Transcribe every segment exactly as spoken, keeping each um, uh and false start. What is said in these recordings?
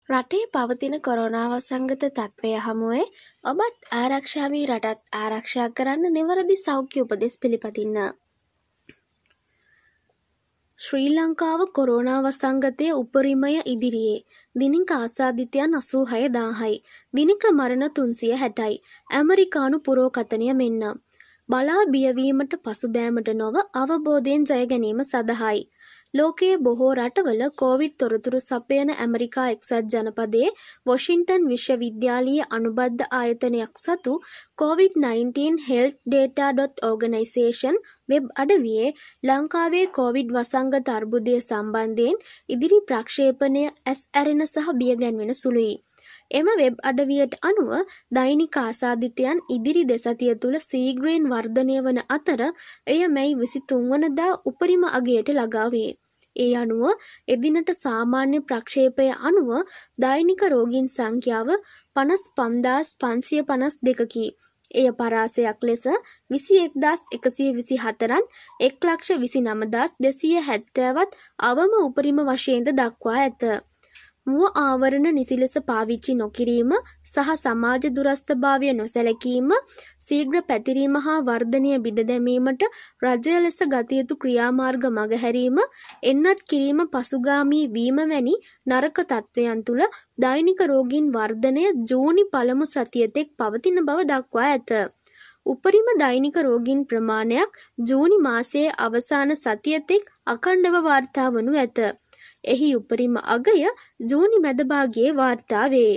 රටේ පවතින කොරෝනා වසංගත තත්ත්වය හමුවේ ඔබත් ආරක්ෂා වී රටත් ආරක්ෂා කරන්න නිවැරදි සෞඛ්‍ය උපදෙස් පිළිපදින්න. ශ්‍රී ලංකාව කොරෝනා වසංගතයේ උපරිමය ඉදිරියේ දිනික ආසාදිතයන් අසූ හය දාහයි, දිනික මරණ තුන්සිය හැටයි. ඇමරිකානු පුරෝකථනය මෙන්න. බලා බියවීමට පසුබෑමට නොව අවබෝධයෙන් ජය ගැනීම සඳහායි. ලෝකයේ බොහෝ රටවල කොවිඩ් තොරතුරු සපයන ඇමරිකා එක්සත් ජනපදයේ වොෂින්ටන් විශ්වවිද්‍යාලීය අනුබද්ධ ආයතනයක් සතු COVID nineteen health data dot organisation web අඩවියේ ලංකාවේ කොවිඩ් වසංගත අර්බුදය සම්බන්ධයෙන් ඉදිරි ප්‍රක්ෂේපණය ඇස් ඇරෙන සහ බියගැන්වෙන සුළුයි. එම වෙබ් අඩවියට අනුව දෛනික ආසාදිතයන් ඉදිරි දෙසතිය තුළ සීග්‍රයෙන් වර්ධනය වන අතර එය මැයි විසිතුන් වනදා උපරිම අගයට ළඟා වේ. ඒ අනුව එදිනට සාමාන්‍ය ප්‍රක්ෂේපය අනුව දෛනික රෝගීන් සංඛ්‍යාව පනස් පන්දාස් පන්සිය පනස් දෙකකි. එය පරාසයක් ලෙස විසි එක්දාස් එකසිය විසි හතරත් එක් ලක්ෂ විසි නමදාස් දෙසිය හැත්තෑවත් අවම උපරිම වශයෙන්ද දක්වා ඇත. මුව ආවරණ නිසි ලෙස පාවිච්චි නොකිරීම සහ සමාජ දුරස්ථභාවය නොසැලකීම, ශීඝ්‍ර පැතිරීම හා වර්ධනය බිඳ දැමීමට රජය ලෙස ගත යුතු ක්‍රියාමාර්ග මගහැරීම, එන්නත් කිරීම පසුගාමී වීම වැනි නරක තත්ත්වයන් තුළ දෛනික රෝගීන් වර්ධනය ජූනි පළමු සතිය තෙක් පවතින බව දක්වා ඇත. උපරිම දෛනික රෝගීන් ප්‍රමාණයක් ජූනි මාසයේ අවසාන සතිය තෙක් අඛණ්ඩව වාර්තා වනු ඇත. එහි උපරිම අගය ජූනි මැද භාගයේ වාර්තා වේ.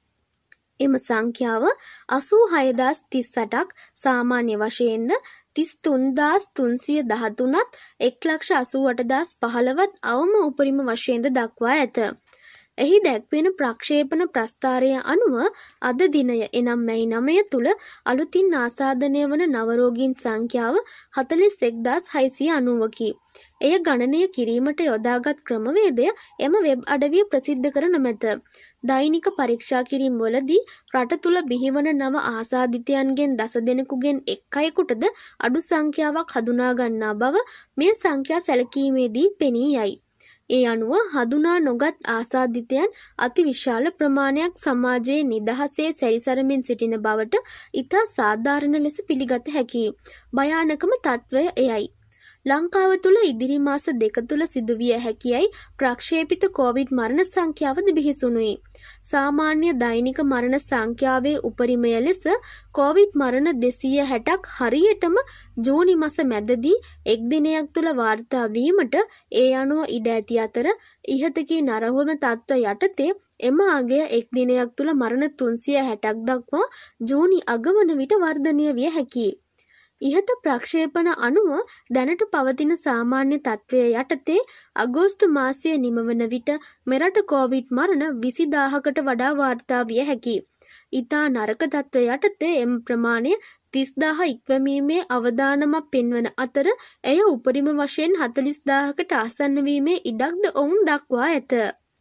එම සංඛ්‍යාව අසූ හයදාස් තිස් අටක් සාමාන්‍ය වශයෙන්ද තිස් තුන්දාස් තුන්සිය දහතුනත් එක් ලක්ෂ අසූ අටදාස් පහළවත් අවම උපරිම වශයෙන්ද දක්වා ඇත. එහි දැක්වෙන ප්‍රක්ෂේපණ ප්‍රස්ථාරය අනුව අද දිනය එනම් මැයි නවය තුළ අලුතින් ආසාදනය වන නවරෝගීන් සංඛ්‍යාව හතළිස් එක්දාස් හයසිය අනූවකි. එය ගණනය කිරීමට යොදාගත් ක්‍රමවේදය එම වෙබ් අඩවිය ප්‍රසිද්ධ කර නොමැත. දෛනික පරීක්ෂා කිරීම් වලදී රට තුළ බිහිවන නව ආසාදිතයන්ගෙන් දස දෙනෙකුගෙන් එක් අයෙකුටද අඩු සංඛ්‍යාවක් හඳුනා ගන්නා බව මේ සංඛ්‍යා සැලකීමේදී පෙනී යයි. ඒ අනුව හඳුනා නොගත් ආසාදිතයන් අතිවිශාල ප්‍රමාණයක් සමාජයේ නිදහසේ සැරිසරමින් සිටින බවට ඉතා සාධාරණ ලෙස පිළිගත හැකියි. භයානකම තත්ත්වය එයයි. ලංකාව තුළ ඉදිරි මාස දෙක තුළ සිදුවිය හැකියයි ප්‍රක්ෂේපිත කොවිඩ් මරණ සංඛ්‍යාවද බිහිසුණුයි. සාමාන්‍ය දෛනික මරණ සංඛ්‍යාවේ උපරිමය ලෙස කොවිඩ් මරණ දෙසිය හැටක් හරියටම ජූනි මාස මැදදී එක් දිනයක් තුළ වාර්තා වීමට ඒ අනුව ඉඩ ඇති අතර ඉහතකී නරහොම තත්ත්ව යටතේ එම අගය එක් දිනයක් තුළ මරණ තුන්සිය හැටක් දක්වා ජූනි අග වන විට වර්ධනය විය හැකියි. ඉහත ප්‍රක්ෂේපණ අනුව දැනට පවතින සාමාන්‍ය තත්ත්වය යටතේ අගෝස්තු මාසය නිමවන විට මෙරට කොවිඩ් මරණ විසිදාහකට වඩා වාර්තා විය හැකියි. ඉතා නරක තත්ත්වය යටතේ එම ප්‍රමාණය තිස්දාහ ඉක්වීමේ අවදානමක් පෙන්වන අතර එය උපරිම වශයෙන් හතළිස්දාහකට ආසන්න වීමේ ඉඩක්ද ඔවුන් දක්වා ඇත.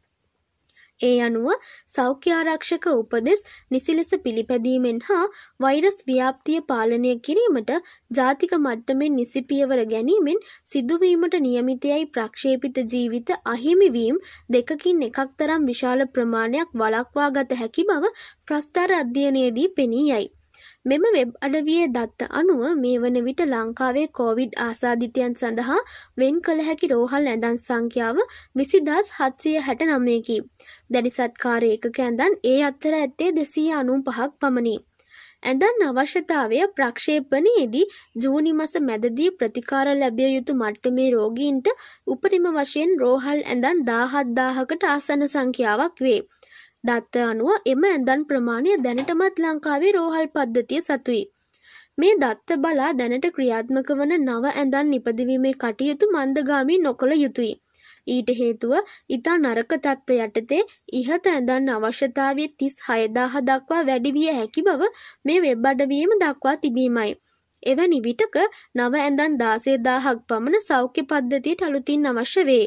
ඒ අනුව සෞඛ්‍ය ආරක්ෂක උපදෙස් නිසි ලෙස පිළිපැදීමෙන් හා වෛරස් ව්‍යාප්තිය පාලනය කිරීමට ජාතික මට්ටමින් නිසි පියවර ගැනීමෙන් සිදුවීමට නියමිතයයි ප්‍රක්ෂේපිත ජීවිත අහිමිවීම දෙකකින් එකක් තරම් විශාල ප්‍රමාණයක් වළක්වා ගත හැකි බව ප්‍රස්ථාර අධ්‍යයනයේදී පෙනී යයි. මෙම වෙබ් අඩවියේ දත්ත අනුව මේ වන විට ලංකාවේ කොවිඩ් ආසාදිතයන් සඳහා වෙන් කළ හැකි රෝහල් ඇඳන් සංඛ්‍යාව විසිදාස් හත්සිය හැට නවයකි. දැඩි සත්කාර ඒකක ඇඳන් ඒ අතර ඇත්තේ දෙසිය අනූපහක් පමණි. ඇඳන් අවශ්‍යතාවය ප්‍රක්ෂේපණයේදී ජූනි මාස මැදදී ප්‍රතිකාර ලැබිය යුතු මට්ටමේ රෝගීන්ට උපරිම වශයෙන් රෝහල් ඇඳන් දාහත්දාහකට ආසන්න සංඛ්‍යාවක් වේ. දත්ත අනුව එම ඇඳන් ප්‍රමාණය දැනටමත් ලංකාවේ රෝහල් පද්ධතිය සතුයි. මේ දත්ත බලා දැනට ක්‍රියාත්මක වන නව ඇඳන් නිපදවීමේ කටයුතු මන්දගාමී නොකළ යුතුයි. ඊට හේතුව ඉතා නරක තත්ත්ව යටතේ ඉහත ඇඳන් අවශ්‍යතාවය තිස් හයදාහ දක්වා වැඩි විය හැකි බව මේ වෙබ් අඩවියේම දක්වා තිබීමයි. එවැනි විටක නව ඇඳන් දාසයදාහක් පමණ සෞඛ්‍ය පද්ධතියට අලුතින් අවශ්‍ය වේ.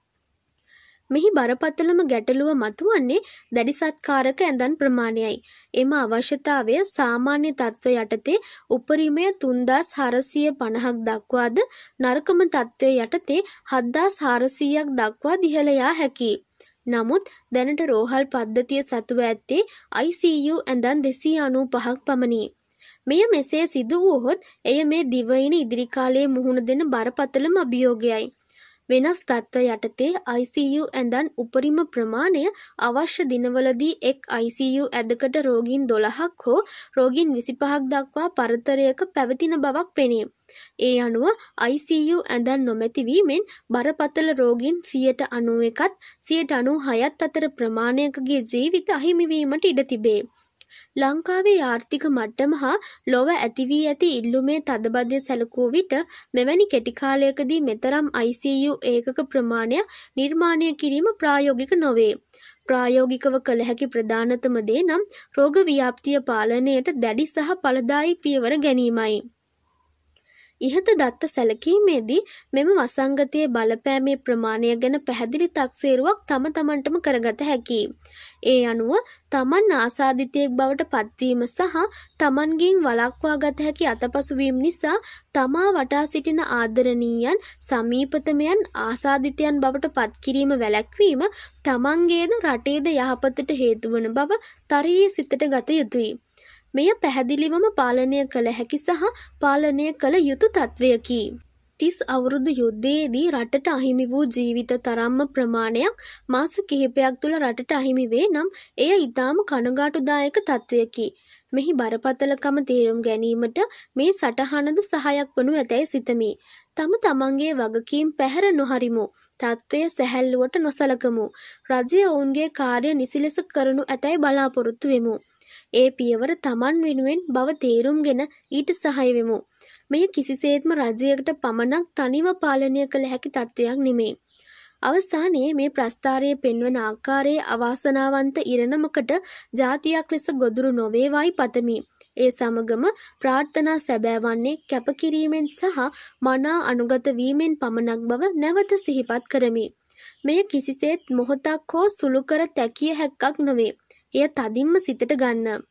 මෙහි බරපතලම ගැටලුව මතුවන්නේ දැඩි සත්කාරක ඇඳන් ප්‍රමාණයයි. එම අවශ්‍යතාවය සාමාන්‍ය තත්ත්ව යටතේ උපරිමය තුන්දාස් හාරසිය පනහක් දක්වාද නරකම තත්ත්වය යටතේ හත්දාස් හාරසීයක් දක්වා දිහළ යා හැකියි. නමුත් දැනට රෝහල් පද්ධතිය සතුව ඇත්තේ I C U ඇඳන් දෙසිය අනූපහක් පමණි. මෙය මෙසේ සිදු වුවහොත් එය මේ දිවයින ඉදිරි කාලයේ මුහුණ දෙන බරපතලම අභියෝගයයි. වෙනස් තත්ත්ව යටතේ I C U ඇඳන් උපරිම ප්‍රමාණය අවශ්‍ය දිනවලදී එක් I C U ඇදකට රෝගීන් දොළහක් හෝ රෝගීන් විසිපහක් දක්වා පරතරයක පැවතින බවක් පෙනේ. ඒ අනුව I C U ඇඳන් නොමැති වීමෙන් බරපතල රෝගීන් සියයට අනූවකත් සියයට අනූහයත් අතර ප්‍රමාණයකගේ ජීවිත අහිමි වීමට ඉඩ තිබේ. ලංකාවේ ආර්ථික මට්ටම හා ලොව ඇති වී ඇති ඉල්ලුමේ තදබදය සැලකූ විට මෙවැනි කෙටි කාලයකදී මෙතරම් I C U ඒකක ප්‍රමාණයක් නිර්මාණය කිරීම ප්‍රායෝගික නොවේ. ප්‍රායෝගිකව කළ හැකි ප්‍රධානතම දේ නම් රෝග ව්‍යාප්තිය පාලනයට දැඩි සහ ඵලදායී පියවර ගැනීමයි. ඉහත දත්ත සැලකීමේදී මෙම වසංගතයේ බලපෑමේ ප්‍රමාණය ගැන පැහැදිලි තක්සේරුවක් තම තමන්ටම කරගත හැකියි. ඒ අනුව තමන් ආසාදිතයෙක් බවට පත්වීම සහ තමන්ගෙන් වළක්වා ගත හැකි අතපසුවීම නිසා තමා වටා සිටින ආදරණීයන් සමීපතමයන් ආසාදිතයන් බවට පත්කිරීම වැළැක්වීම තමන්ගේද රටේද යහපතට හේතුවන බව තරයේ සිතට ගත යුතුයි. මෙය පැහැදිලිවම පාලනය කළ හැකි සහ පාලනය කළ යුතු තත්වයකි. තිස් අවුරුදු යුද්ධයේදී රටට අහිමි වූ ජීවිත තරම්ම ප්‍රමාණයක් මාස කිහිපයක් තුළ රටට අහිමි වේ නම් එය ඉතාම කනගාටුදායක තත්වයකි. මෙහි බරපතලකම තේරුම් ගැනීමට මේ සටහනද සහයක් වනු ඇතැයි සිතමි. තම තමන්ගේ වගකීම් පැහැර නොහරිමු. තත්ත්වය සැහැල්ලුවට නොසලකමු. රජය ඔවුන්ගේ කාර්ය නිසි ලෙස කරනු ඇතැයි බලාපොරොත්තු වෙමු. ඒ පියවර තමන් වෙනුවෙන් බව තේරුම්ගෙන ඊට සහාය වෙමු. මෙය කිසිසේත්ම රජයකට පමණක් තනිව පාලනය කළ හැකි තත්ත්වයක් නෙමේ. අවසානයේ මේ ප්‍රස්ථාරයේ පෙන්වන ආකාරයේ අවාසනාවන්ත ඉරණමකට ජාතියක් ලෙස ගොදුරු නොවේවායි පතමි. ඒ සමගම ප්‍රාර්ථනා සැබෑ වන්නේ කැපකිරීමෙන් සහ මනා අනුගත වීමෙන් පමණක් බව නැවත සිහිපත් කරමි. මෙය කිසිසේත් මොහොතක් හෝ සුළු කර තැකිය හැක්කක් නොවේ. එය තදින්ම සිතට ගන්න.